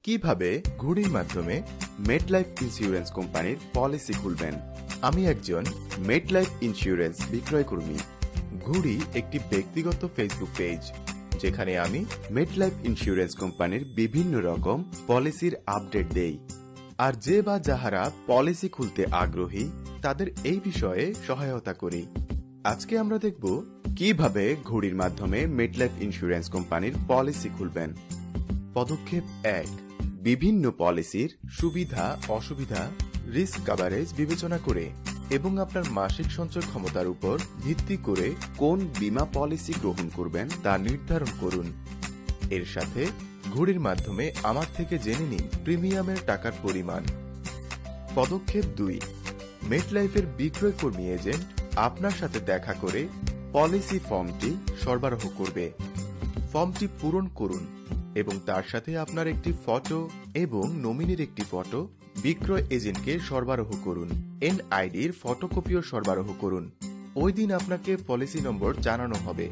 কিভাবে ঘুড়ির মাধ্যমে মেটলাইফ ইন্স্যুরেন্স কোম্পানির পলিসি খুলবেন। আমি একজন মেটলাইফ ইন্স্যুরেন্স বিক্রয়কর্মী। ঘুড়ি একটি ব্যক্তিগত ফেসবুক পেজ, যেখানে আমি মেটলাইফ ইন্স্যুরেন্স কোম্পানির বিভিন্ন রকম পলিসির আপডেট দেই। আর যে বা যাহারা পলিসি খুলতে আগ্রহী তাদের এই বিষয়ে সহায়তা করি। আজকে আমরা দেখব কিভাবে ঘুড়ির মাধ্যমে মেটলাইফ ইন্স্যুরেন্স কোম্পানির পলিসি খুলবেন। পদক্ষেপ 1, বিভিন্ন পলিসির সুবিধা অসুবিধা রিস্ক কভারেজ বিবেচনা করে এবং আপনার মাসিক সঞ্চয় ক্ষমতার উপর ভিত্তি করে কোন বীমা পলিসি গ্রহণ করবেন তা নির্ধারণ করুন। এর সাথে ঘুড়ির মাধ্যমে আমার থেকে জেনে নিন প্রিমিয়ামের টাকার পরিমাণ। পদক্ষেপ 2, মেটলাইফের বিক্রয়কর্মী এজেন্ট আপনার সাথে দেখা করে পলিসি ফর্মটি সরবরাহ করবে। ফর্মটি পূরণ করুন এবং তার সাথে আপনার একটি ফটো এবং নমিনির একটি ফটো বিক্রয় এজেন্টকে সরবরাহ করুন। এনআইডির ফটোকপিও সরবরাহ করুন। ওই দিন আপনাকে পলিসি নম্বর জানানো হবে।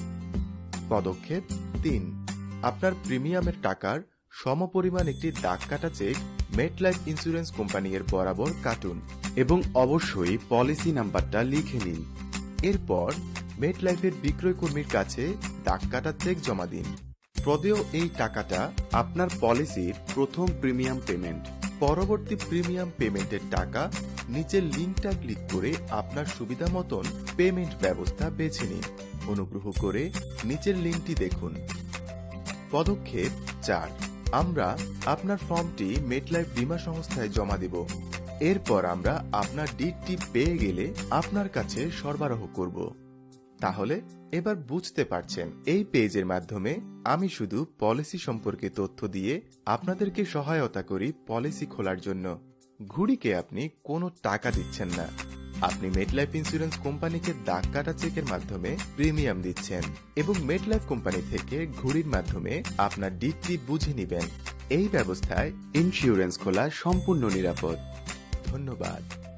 পদক্ষেপ 3, আপনার প্রিমিয়ামের টাকার সমপরিমাণ একটি দাগ কাটা চেক মেটলাইফ ইন্স্যুরেন্স কোম্পানি এর বরাবর কাটুন এবং অবশ্যই পলিসি নাম্বারটা লিখে নিন। এরপর মেটলাইফের বিক্রয়কর্মীর কাছে দাগ কাটা চেক জমা দিন। প্রদেয় এই টাকাটা আপনার পলিসির প্রথম প্রিমিয়াম পেমেন্ট। পরবর্তী প্রিমিয়াম পেমেন্টের টাকা নিচের লিঙ্কটা ক্লিক করে আপনার সুবিধা মতন পেমেন্ট ব্যবস্থা বেছে নিন। অনুগ্রহ করে নিচের লিঙ্কটি দেখুন। পদক্ষেপ 4, আমরা আপনার ফর্মটি মেটলাইফ বীমা সংস্থায় জমা দেব। এরপর আমরা আপনার ডিডটি পেয়ে গেলে আপনার কাছে সরবরাহ করব। তাহলে এবার বুঝতে পারছেন, এই পেজের মাধ্যমে আমি শুধু পলিসি সম্পর্কে তথ্য দিয়ে আপনাদেরকে সহায়তা করি পলিসি খোলার জন্য। ঘুড়িকে আপনি কোনো টাকা দিচ্ছেন না, আপনি মেটলাইফ ইন্স্যুরেন্স কোম্পানিকে দাগ কাটা চেকের মাধ্যমে প্রিমিয়াম দিচ্ছেন এবং মেটলাইফ কোম্পানি থেকে ঘুড়ির মাধ্যমে আপনার ডিডটি বুঝে নিবেন। এই ব্যবস্থায় ইন্স্যুরেন্স খোলা সম্পূর্ণ নিরাপদ। ধন্যবাদ।